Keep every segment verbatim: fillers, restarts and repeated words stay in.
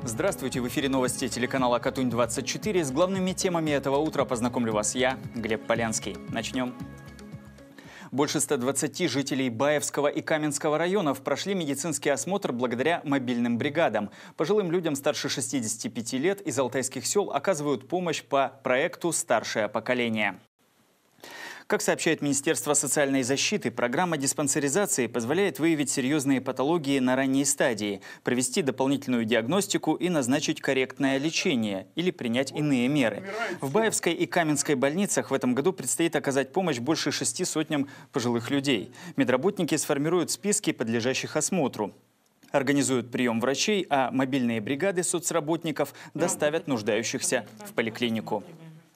Здравствуйте, в эфире новости телеканала Катунь двадцать четыре. С главными темами этого утра познакомлю вас я, Глеб Полянский. Начнем. Больше ста двадцати жителей Баевского и Каменского районов прошли медицинский осмотр благодаря мобильным бригадам. Пожилым людям старше шестидесяти пяти лет из алтайских сел оказывают помощь по проекту «Старшее поколение». Как сообщает Министерство социальной защиты, программа диспансеризации позволяет выявить серьезные патологии на ранней стадии, провести дополнительную диагностику и назначить корректное лечение или принять иные меры. В Баевской и Каменской больницах в этом году предстоит оказать помощь больше шести сотням пожилых людей. Медработники сформируют списки подлежащих осмотру, организуют прием врачей, а мобильные бригады соцработников доставят нуждающихся в поликлинику.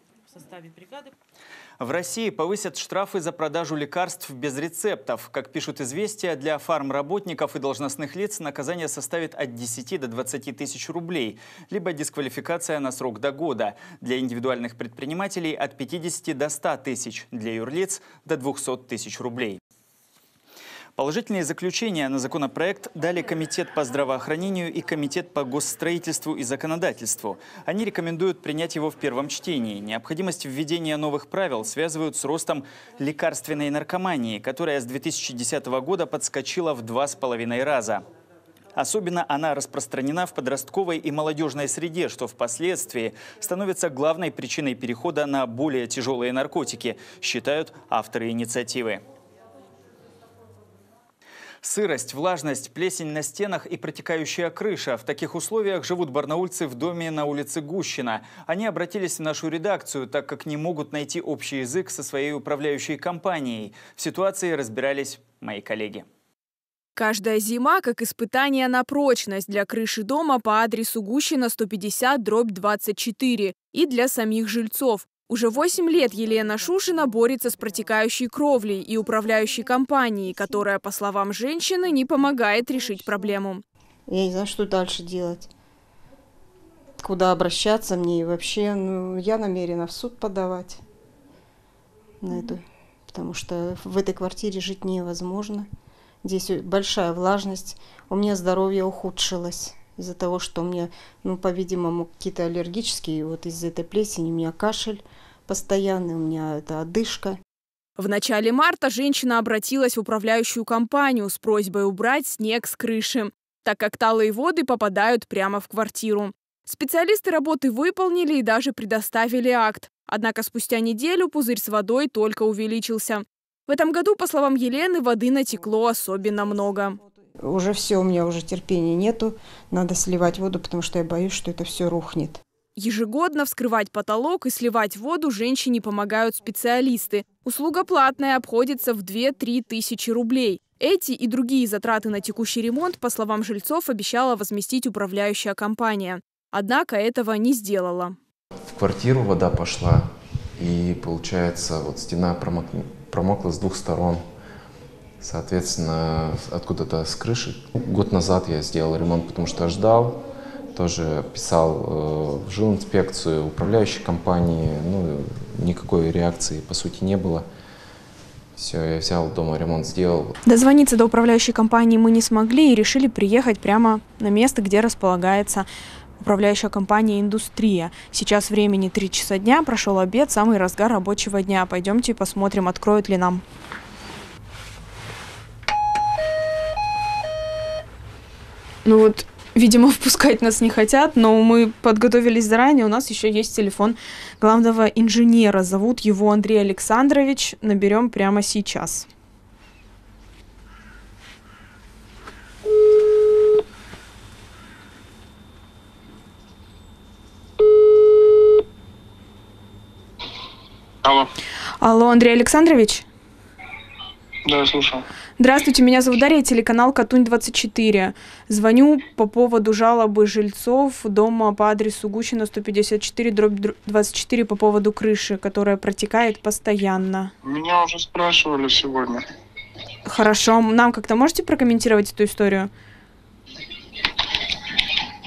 В России повысят штрафы за продажу лекарств без рецептов. Как пишут «Известия», для фармработников и должностных лиц наказание составит от десяти до двадцати тысяч рублей, либо дисквалификация на срок до года. Для индивидуальных предпринимателей от пятидесяти до ста тысяч, для юрлиц до двухсот тысяч рублей. Положительные заключения на законопроект дали Комитет по здравоохранению и Комитет по госстроительству и законодательству. Они рекомендуют принять его в первом чтении. Необходимость введения новых правил связывают с ростом лекарственной наркомании, которая с две тысячи десятого года подскочила в два с половиной раза. Особенно она распространена в подростковой и молодежной среде, что впоследствии становится главной причиной перехода на более тяжелые наркотики, считают авторы инициативы. Сырость, влажность, плесень на стенах и протекающая крыша. В таких условиях живут барнаульцы в доме на улице Гущина. Они обратились в нашу редакцию, так как не могут найти общий язык со своей управляющей компанией. В ситуации разбирались мои коллеги. Каждая зима как испытание на прочность для крыши дома по адресу Гущина сто пятьдесят дробь двадцать четыре и для самих жильцов. Уже восемь лет Елена Шушина борется с протекающей кровлей и управляющей компанией, которая, по словам женщины, не помогает решить проблему. Я не знаю, что дальше делать. Куда обращаться мне и вообще, ну, я намерена в суд подавать на эту, потому что в этой квартире жить невозможно. Здесь большая влажность, у меня здоровье ухудшилось. Из-за того, что у меня, ну, по-видимому, какие-то аллергические, вот из-за этой плесени у меня кашель постоянный, у меня это одышка. В начале марта женщина обратилась в управляющую компанию с просьбой убрать снег с крыши, так как талые воды попадают прямо в квартиру. Специалисты работы выполнили и даже предоставили акт. Однако спустя неделю пузырь с водой только увеличился. В этом году, по словам Елены, воды натекло особенно много. Уже все, у меня уже терпения нету. Надо сливать воду, потому что я боюсь, что это все рухнет. Ежегодно вскрывать потолок и сливать воду женщине помогают специалисты. Услуга платная, обходится в две-три тысячи рублей. Эти и другие затраты на текущий ремонт, по словам жильцов, обещала возместить управляющая компания. Однако этого не сделала. В квартиру вода пошла, и получается, вот стена промок... промокла с двух сторон. Соответственно, откуда-то с крыши. Год назад я сделал ремонт, потому что ждал. Тоже писал э, в жилинспекцию, управляющей компании. Ну, никакой реакции, по сути, не было. Все, я взял дома, ремонт сделал. Дозвониться до управляющей компании мы не смогли и решили приехать прямо на место, где располагается управляющая компания «Индустрия». Сейчас времени три часа дня, прошел обед, самый разгар рабочего дня. Пойдемте посмотрим, откроют ли нам. Ну вот, видимо, впускать нас не хотят, но мы подготовились заранее. У нас еще есть телефон главного инженера. Зовут его Андрей Александрович. Наберем прямо сейчас. Алло. Алло, Андрей Александрович? Да, слушаю. Здравствуйте, меня зовут Дарья, телеканал Катунь двадцать четыре. Звоню по поводу жалобы жильцов дома по адресу Гущина сто пятьдесят четыре дробь двадцать четыре по поводу крыши, которая протекает постоянно. Меня уже спрашивали сегодня. Хорошо, нам как-то можете прокомментировать эту историю?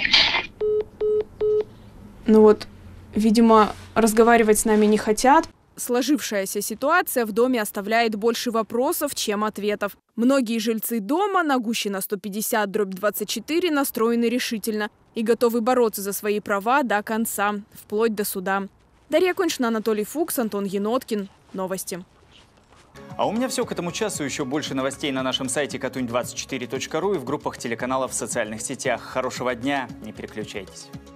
Ну вот, видимо, разговаривать с нами не хотят. Сложившаяся ситуация в доме оставляет больше вопросов, чем ответов. Многие жильцы дома на Гущина сто пятьдесят дробь двадцать четыре настроены решительно и готовы бороться за свои права до конца, вплоть до суда. Дарья Коньшина, Анатолий Фукс, Антон Еноткин. Новости. А у меня все к этому часу. Еще больше новостей на нашем сайте катунь двадцать четыре точка ру и в группах телеканалов в социальных сетях. Хорошего дня, не переключайтесь.